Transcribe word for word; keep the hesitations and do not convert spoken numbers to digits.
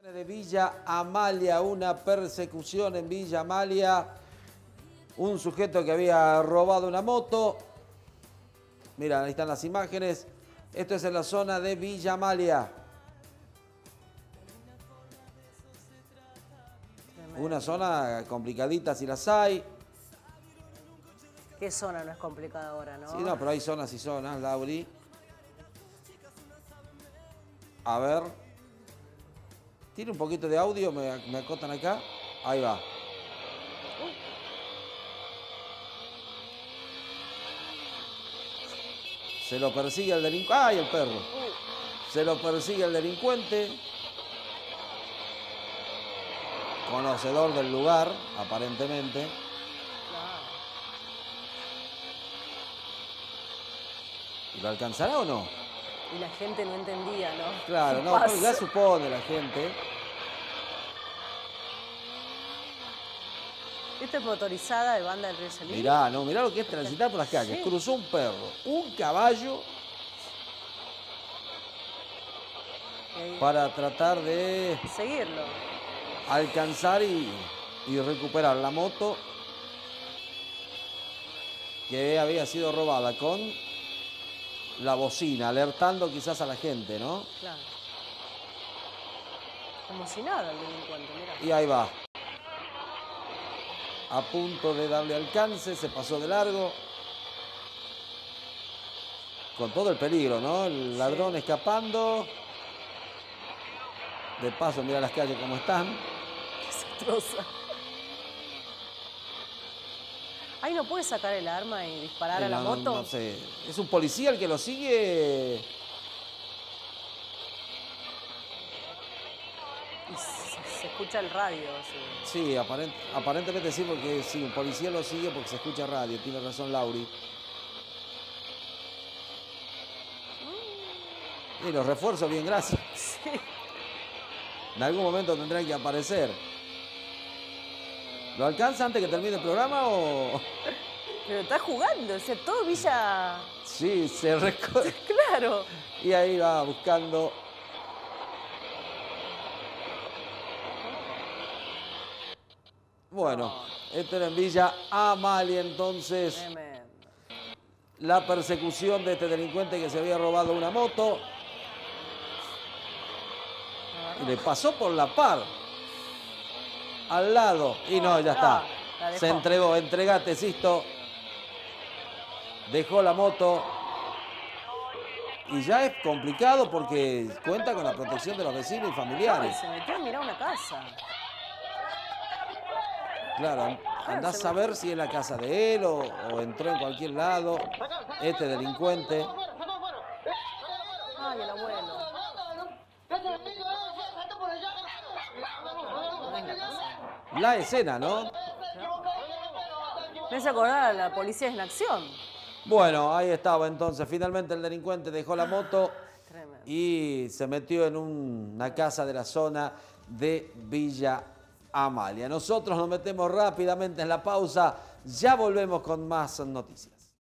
De Villa Amalia, una persecución en Villa Amalia. Un sujeto que había robado una moto. Mira, ahí están las imágenes. Esto es en la zona de Villa Amalia. Una zona complicadita si las hay. ¿Qué zona no es complicada ahora, no? Sí, no, pero hay zonas y zonas, Lauri. A ver. Tiene un poquito de audio, me, me acotan acá. Ahí va. Se lo persigue el delincuente. ¡Ay, el perro! Se lo persigue el delincuente. Conocedor del lugar, aparentemente. ¿Y lo alcanzará o no? Y la gente no entendía, ¿no? Claro, no, pero ya supone la gente. ¿Esta es motorizada de banda del Río Salín? Mirá, no, mirá lo que es transitar por las calles. Sí. Cruzó un perro, un caballo, para tratar de seguirlo, alcanzar y, y recuperar la moto que había sido robada con la bocina, alertando quizás a la gente, ¿no? Claro. Como si nada el delincuente, mirá. Y ahí va. A punto de darle alcance, se pasó de largo. Con todo el peligro, ¿no? El ladrón sí. Escapando. De paso, mira las calles como están. Desastrosa. Ahí no puede sacar el arma y disparar a la no, moto. No sé. Es un policía el que lo sigue. Y se, se escucha el radio. Sí, sí aparent, aparentemente sí, porque sí, un policía lo sigue porque se escucha radio. Tiene razón Lauri. Mm. Y los refuerzos, bien, gracias. Sí. En algún momento tendrán que aparecer. ¿Lo alcanza antes que termine el programa o...? Pero está jugando, o sea, todo Villa... Sí, se recorre. Claro. Y ahí va buscando... Bueno, esto era en Villa Amalia, entonces. Tremendo. La persecución de este delincuente que se había robado una moto. Y le pasó por la par. Al lado. Y no, ya está. Se entregó. Entregate, Sisto. Dejó la moto. Y ya es complicado porque cuenta con la protección de los vecinos y familiares. Se metió a mirar una casa. Claro, andás a saber si es la casa de él o, o entró en cualquier lado. Este delincuente. Ay, el abuelo. La escena, ¿no? Me hace acordar a la policía en acción. Bueno, ahí estaba entonces. Finalmente el delincuente dejó la moto y se metió en un, una casa de la zona de Villa Amalia. Nosotros nos metemos rápidamente en la pausa. Ya volvemos con más noticias.